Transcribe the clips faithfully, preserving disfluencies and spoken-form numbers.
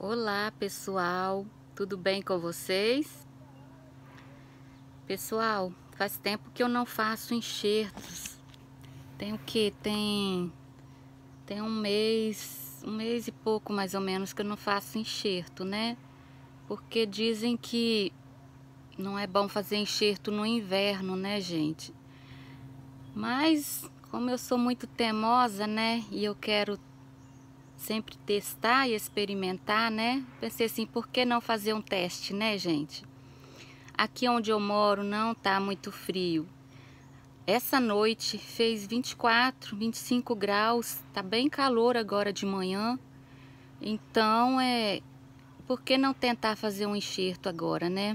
Olá, pessoal, tudo bem com vocês? Pessoal, faz tempo que eu não faço enxertos. Tem o que? Tem, tem um mês, um mês e pouco mais ou menos que eu não faço enxerto, né? Porque dizem que não é bom fazer enxerto no inverno, né, gente? Mas, como eu sou muito teimosa, né, e eu quero sempre testar e experimentar, né? Pensei assim, por que não fazer um teste, né, gente? Aqui onde eu moro não tá muito frio. Essa noite fez vinte e quatro, vinte e cinco graus, tá bem calor agora de manhã. Então, é, por que não tentar fazer um enxerto agora, né?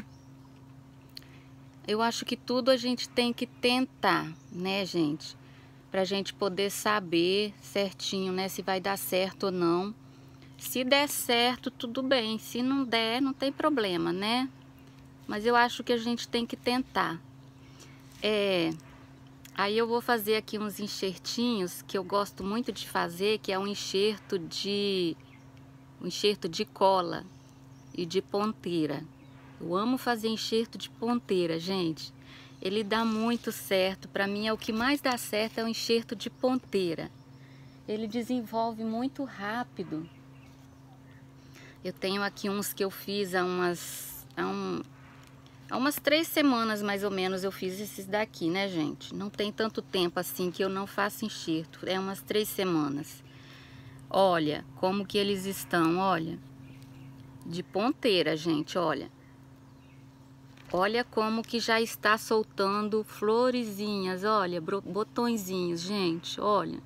Eu acho que tudo a gente tem que tentar, né, gente? Pra gente poder saber certinho, né, se vai dar certo ou não. Se der certo, tudo bem. Se não der, não tem problema, né? Mas eu acho que a gente tem que tentar. É, aí eu vou fazer aqui uns enxertinhos que eu gosto muito de fazer, que é um enxerto de um enxerto de cola e de ponteira. Eu amo fazer enxerto de ponteira, gente. Ele dá muito certo. Para mim é o que mais dá certo é o enxerto de ponteira. Ele desenvolve muito rápido. Eu tenho aqui uns que eu fiz há umas há um Há umas três semanas, mais ou menos, eu fiz esses daqui, né, gente? Não tem tanto tempo assim que eu não faço enxerto. É umas três semanas. Olha como que eles estão, olha. De ponteira, gente, olha. Olha como que já está soltando florezinhas, olha, botõezinhos, gente, olha.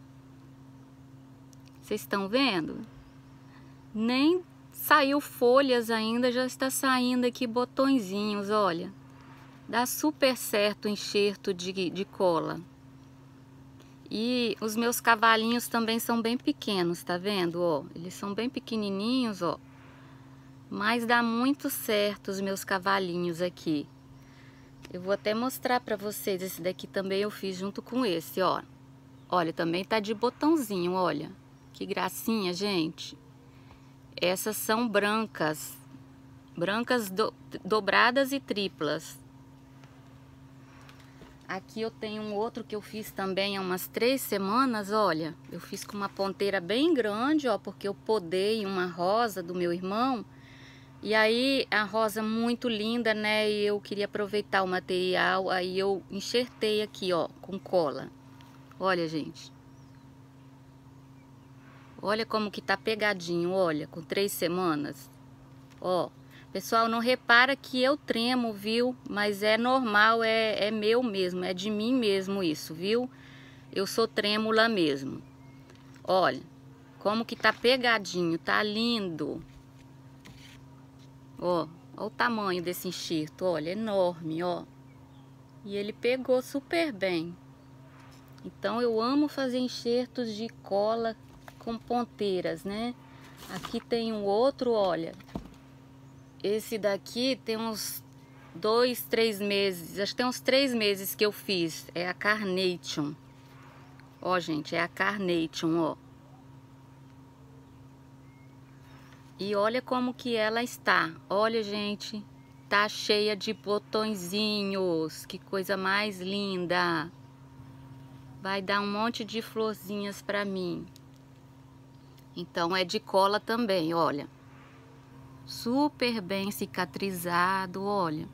Vocês estão vendo? Nem saiu folhas ainda, já está saindo aqui botõezinhos, olha. Dá super certo o enxerto de, de cola. E os meus cavalinhos também são bem pequenos, tá vendo? Ó, eles são bem pequenininhos, ó. Mas dá muito certo os meus cavalinhos aqui. Eu vou até mostrar pra vocês. Esse daqui também eu fiz junto com esse, ó. Olha, também tá de botãozinho, olha. Que gracinha, gente. Essas são brancas. Brancas do, dobradas e triplas. Aqui eu tenho um outro que eu fiz também há umas três semanas, olha. Eu fiz com uma ponteira bem grande, ó, porque eu podei uma rosa do meu irmão. E aí, a rosa muito linda, né, e eu queria aproveitar o material, aí eu enxertei aqui, ó, com cola. Olha, gente. Olha como que tá pegadinho, olha, com três semanas. Ó. Pessoal, não repara que eu tremo, viu? Mas é normal, é, é meu mesmo, é de mim mesmo isso, viu? Eu sou trêmula mesmo. Olha, como que tá pegadinho, tá lindo. Ó, ó o tamanho desse enxerto, olha, enorme, ó. E ele pegou super bem. Então eu amo fazer enxertos de cola com ponteiras, né? Aqui tem um outro, olha. Esse daqui tem uns dois, três meses, acho que tem uns três meses que eu fiz. É a Carnation. Ó, gente, é a Carnation, ó. E olha como que ela está. Olha, gente, tá cheia de botõezinhos. Que coisa mais linda. Vai dar um monte de florzinhas pra mim. Então é de cola também, olha. Super bem cicatrizado, olha.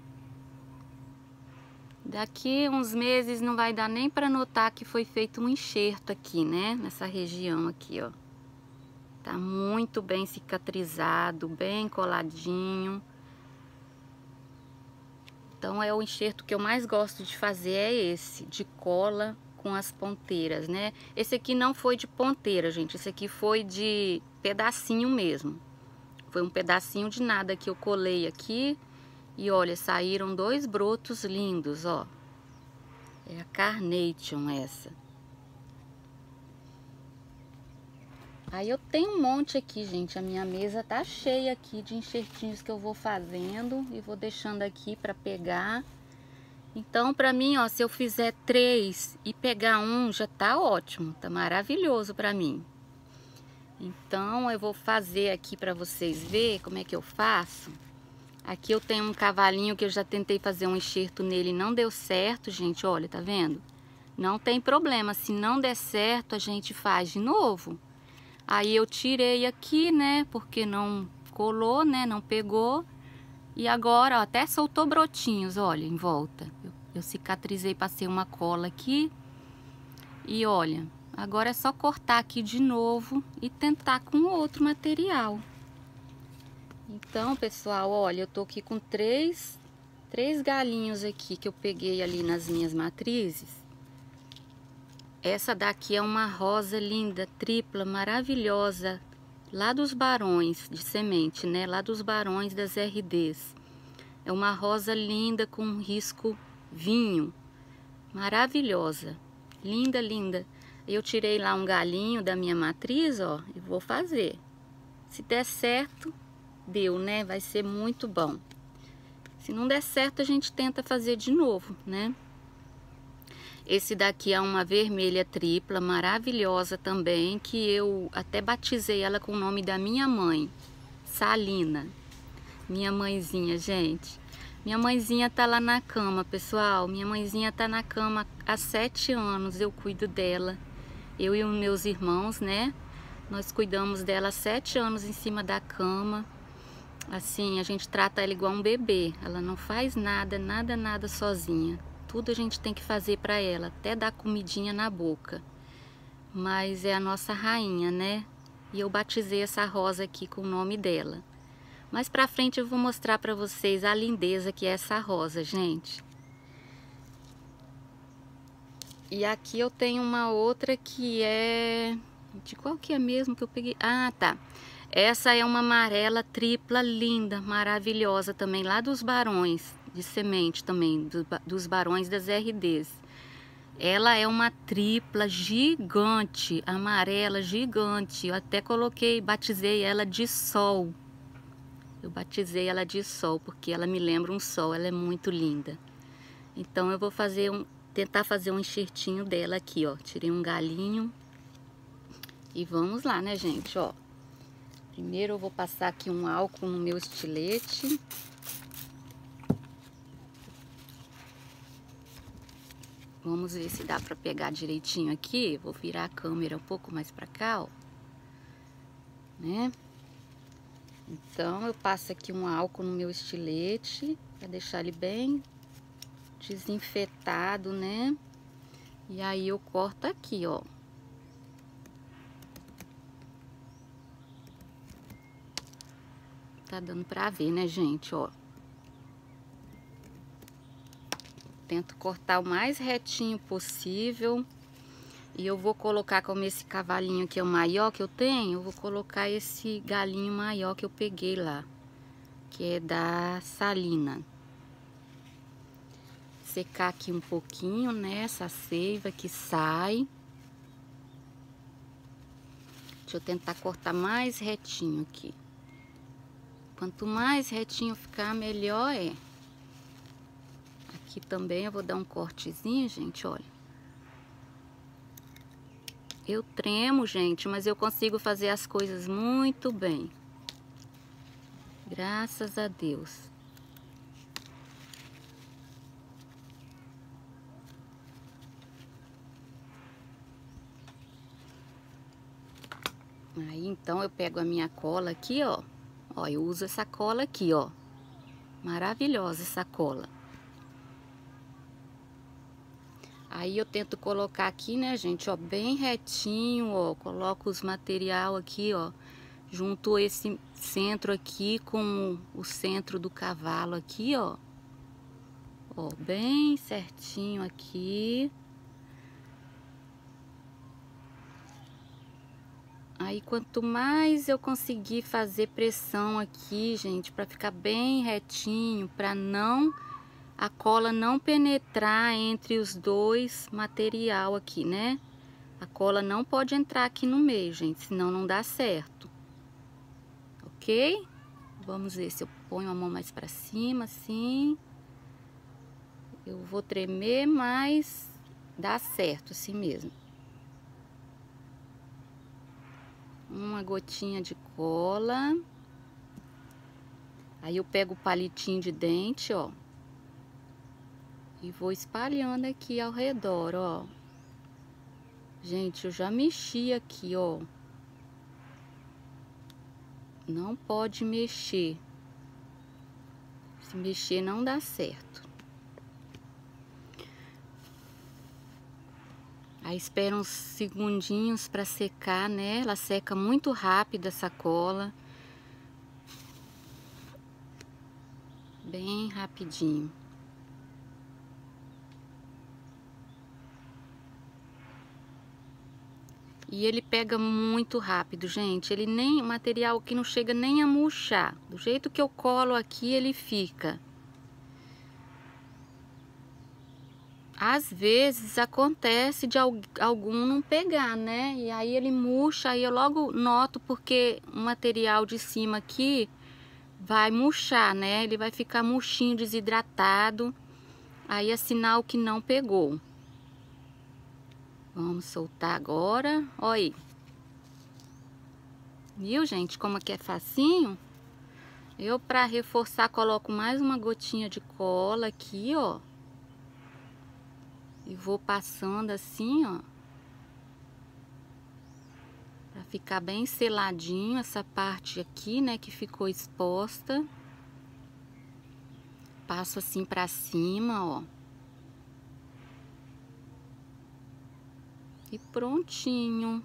Daqui uns meses não vai dar nem para notar que foi feito um enxerto aqui, né? Nessa região aqui, ó. Tá muito bem cicatrizado, bem coladinho. Então é o enxerto que eu mais gosto de fazer, é esse, de cola com as ponteiras, né? Esse aqui não foi de ponteira, gente. Esse aqui foi de pedacinho mesmo. Foi um pedacinho de nada que eu colei aqui. E olha, saíram dois brotos lindos, ó. É a Carnation essa. Aí eu tenho um monte aqui, gente. A minha mesa tá cheia aqui de enxertinhos que eu vou fazendo. E vou deixando aqui pra pegar. Então, pra mim, ó, se eu fizer três e pegar um, já tá ótimo. Tá maravilhoso pra mim. Então eu vou fazer aqui para vocês verem como é que eu faço. Aqui eu tenho um cavalinho que eu já tentei fazer um enxerto nele e não deu certo, gente, olha, tá vendo? Não tem problema, se não der certo a gente faz de novo. Aí eu tirei aqui, né, porque não colou, né, não pegou. E agora, ó, até soltou brotinhos, olha, em volta. Eu, eu cicatrizei, passei uma cola aqui. E olha, agora é só cortar aqui de novo e tentar com outro material. Então, pessoal, olha, eu tô aqui com três, três galinhos aqui que eu peguei ali nas minhas matrizes. Essa daqui é uma rosa linda, tripla, maravilhosa, lá dos Barões de Semente, né? Lá dos Barões das R Ds. É uma rosa linda com risco vinho, maravilhosa, linda, linda. Eu tirei lá um galinho da minha matriz, ó, e vou fazer. Se der certo, deu, né? Vai ser muito bom. Se não der certo, a gente tenta fazer de novo, né? Esse daqui é uma vermelha tripla, maravilhosa também, que eu até batizei ela com o nome da minha mãe, Salina. Minha mãezinha, gente. Minha mãezinha tá lá na cama, pessoal. Minha mãezinha tá na cama há sete anos, eu cuido dela. Eu e os meus irmãos, né? Nós cuidamos dela há sete anos em cima da cama. Assim, a gente trata ela igual um bebê. Ela não faz nada, nada, nada sozinha. Tudo a gente tem que fazer para ela, até dar comidinha na boca. Mas é a nossa rainha, né? E eu batizei essa rosa aqui com o nome dela. Mais pra frente eu vou mostrar para vocês a lindeza que é essa rosa, gente. E aqui eu tenho uma outra que é... De qual que é mesmo que eu peguei? Ah, tá. Essa é uma amarela tripla linda, maravilhosa também, lá dos Barões de Semente também, do, dos Barões das R Ds. Ela é uma tripla gigante, amarela gigante. Eu até coloquei, batizei ela de sol. Eu batizei ela de sol, porque ela me lembra um sol, ela é muito linda. Então eu vou fazer um, tentar fazer um enxertinho dela aqui, ó. Tirei um galinho. E vamos lá, né, gente, ó. Primeiro eu vou passar aqui um álcool no meu estilete. Vamos ver se dá pra pegar direitinho aqui. Vou virar a câmera um pouco mais pra cá, ó. Né? Então, eu passo aqui um álcool no meu estilete, pra deixar ele bem desinfetado, né? E aí eu corto aqui, ó. Tá dando pra ver, né, gente, ó. Tento cortar o mais retinho possível. E eu vou colocar, como esse cavalinho aqui é o maior que eu tenho, eu vou colocar esse galinho maior que eu peguei lá, que é da Salina. Secar aqui um pouquinho, né, essa seiva que sai. Deixa eu tentar cortar mais retinho aqui. Quanto mais retinho ficar, melhor é. Aqui também eu vou dar um cortezinho, gente, olha. Eu tremo, gente, mas eu consigo fazer as coisas muito bem. Graças a Deus. Aí, então, eu pego a minha cola aqui, ó. Ó, eu uso essa cola aqui, ó. Maravilhosa essa cola. Aí eu tento colocar aqui, né, gente, ó, bem retinho, ó. Coloco os material aqui, ó. Junto esse centro aqui com o centro do cavalo aqui, ó. Ó, bem certinho aqui. Aí, quanto mais eu conseguir fazer pressão aqui, gente, para ficar bem retinho, para não a cola não penetrar entre os dois material aqui, né? A cola não pode entrar aqui no meio, gente, senão não dá certo. Ok? Vamos ver se eu ponho a mão mais para cima, assim. Eu vou tremer, mas dá certo assim mesmo. uma gotinha de cola. Aí eu pego o palitinho de dente, ó, e vou espalhando aqui ao redor, ó. Gente, eu já mexi aqui, ó. Não pode mexer. Se mexer não dá certo. Aí espera uns segundinhos para secar, né? Ela seca muito rápido essa cola. Bem rapidinho. E ele pega muito rápido, gente. Ele nem, o material que não chega nem a murchar. Do jeito que eu colo aqui, ele fica. Às vezes acontece de algum não pegar, né? E aí ele murcha, aí eu logo noto porque o material de cima aqui vai murchar, né? Ele vai ficar murchinho, desidratado. Aí é sinal que não pegou. Vamos soltar agora. Olha aí. Viu, gente, como que é facinho? Eu, para reforçar, coloco mais uma gotinha de cola aqui, ó. E vou passando assim, ó. Pra ficar bem seladinho essa parte aqui, né, que ficou exposta. Passo assim pra cima, ó. E prontinho.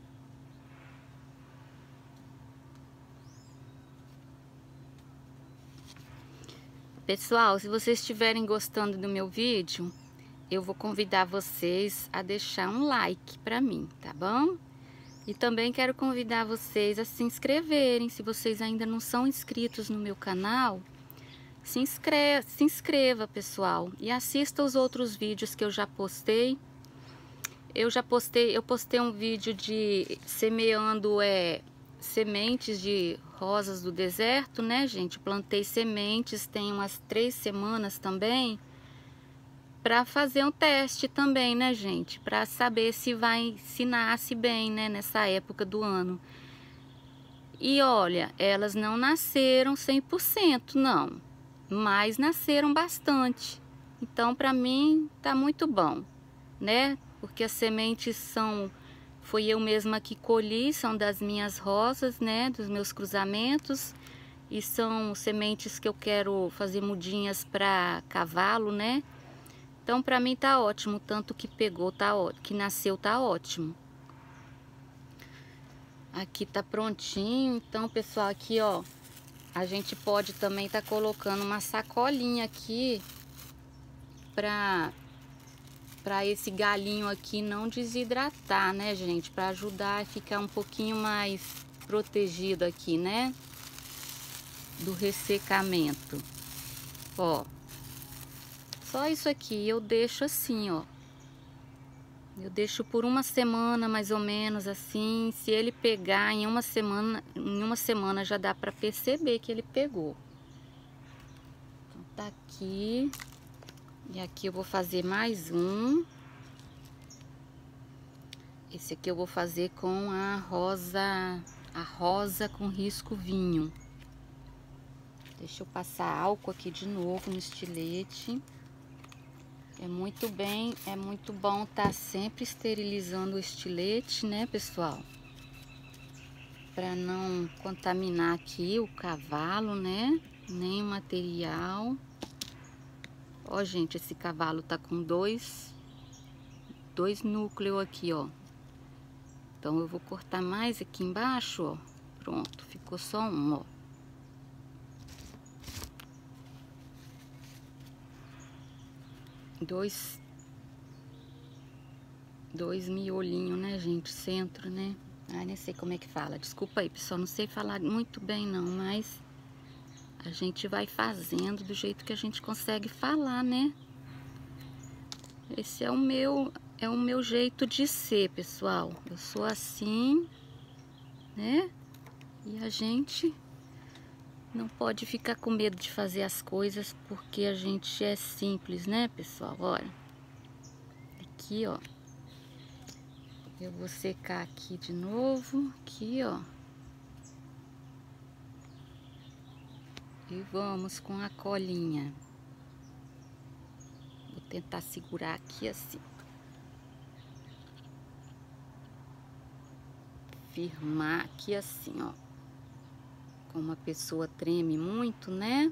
Pessoal, se vocês estiverem gostando do meu vídeo, eu vou convidar vocês a deixar um like pra mim, tá bom? E também quero convidar vocês a se inscreverem. Se vocês ainda não são inscritos no meu canal, se inscreva, se inscreva, pessoal. E assista os outros vídeos que eu já postei. Eu já postei, eu postei um vídeo de semeando é, sementes de rosas do deserto, né, gente? Plantei sementes, tem umas três semanas também, para fazer um teste também, né, gente? Para saber se vai, se nasce bem, né, nessa época do ano. E olha, elas não nasceram cem por cento, não, mas nasceram bastante. Então, para mim, tá muito bom, né? Porque as sementes são, foi eu mesma que colhi, são das minhas rosas, né, dos meus cruzamentos. E são sementes que eu quero fazer mudinhas para cavalo, né? Então, para mim tá ótimo, tanto que pegou, tá ótimo, que nasceu tá ótimo. Aqui tá prontinho, então, pessoal, aqui, ó, a gente pode também tá colocando uma sacolinha aqui para para esse galinho aqui não desidratar, né, gente? Para ajudar a ficar um pouquinho mais protegido aqui, né? Do ressecamento. Ó. Só isso aqui eu deixo assim, ó. Eu deixo por uma semana, mais ou menos, assim. Se ele pegar em uma semana, em uma semana já dá para perceber que ele pegou. Então tá aqui. E aqui eu vou fazer mais um. Esse aqui eu vou fazer com a rosa, a rosa com risco vinho. Deixa eu passar álcool aqui de novo no estilete. É muito bem, é muito bom tá sempre esterilizando o estilete, né, pessoal? Para não contaminar aqui o cavalo, né? Nem o material. Ó, gente, esse cavalo tá com dois, dois núcleos aqui, ó. Então, eu vou cortar mais aqui embaixo, ó. Pronto, ficou só um, ó. Dois, dois miolinhos, né, gente? Centro, né? Ai, nem sei como é que fala. Desculpa aí, pessoal, não sei falar muito bem, não, mas a gente vai fazendo do jeito que a gente consegue falar, né? Esse é o meu, é o meu jeito de ser, pessoal. Eu sou assim, né? E a gente não pode ficar com medo de fazer as coisas porque a gente é simples, né, pessoal? Olha. Aqui, ó. Eu vou secar aqui de novo, aqui, ó. E vamos com a colinha. Vou tentar segurar aqui assim. Firmar aqui assim, ó. Como a pessoa treme muito, né?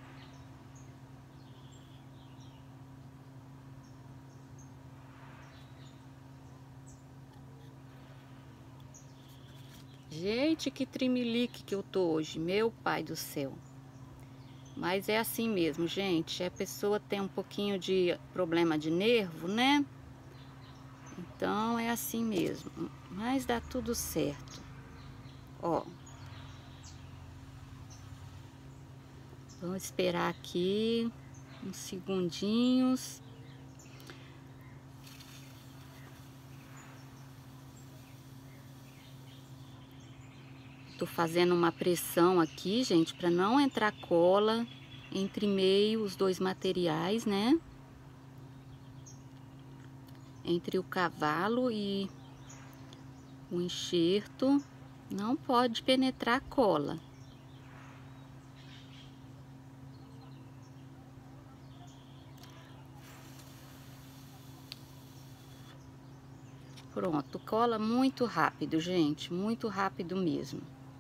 Gente, que trimelique que eu tô hoje, meu pai do céu. Mas é assim mesmo, gente. A pessoa tem um pouquinho de problema de nervo, né? Então é assim mesmo. Mas dá tudo certo. Ó. Vamos esperar aqui uns segundinhos. Tô fazendo uma pressão aqui, gente, para não entrar cola entre meio os dois materiais, né? Entre o cavalo e o enxerto, não pode penetrar cola. Pronto, cola muito rápido, gente, muito rápido mesmo.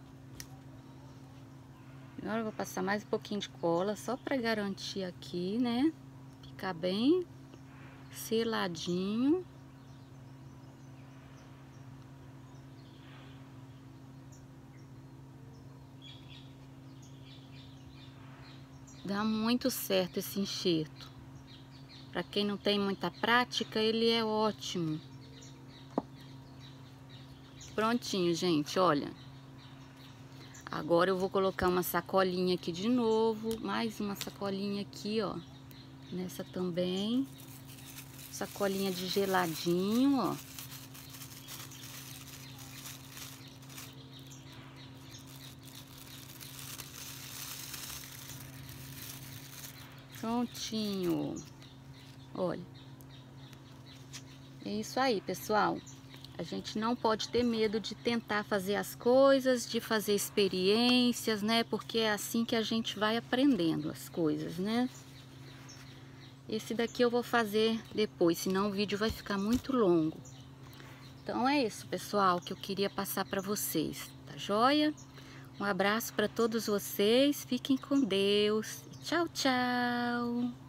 Agora eu vou passar mais um pouquinho de cola, só para garantir aqui, né? Ficar bem seladinho. Dá muito certo esse enxerto. Para quem não tem muita prática, ele é ótimo. Prontinho, gente, olha. Agora eu vou colocar uma sacolinha aqui de novo, mais uma sacolinha aqui, ó. Nessa também. Sacolinha de geladinho, ó. Prontinho. Olha. É isso aí, pessoal. A gente não pode ter medo de tentar fazer as coisas, de fazer experiências, né? Porque é assim que a gente vai aprendendo as coisas, né? Esse daqui eu vou fazer depois, senão o vídeo vai ficar muito longo. Então é isso, pessoal, que eu queria passar para vocês, tá joia? Um abraço para todos vocês, fiquem com Deus. Tchau, tchau!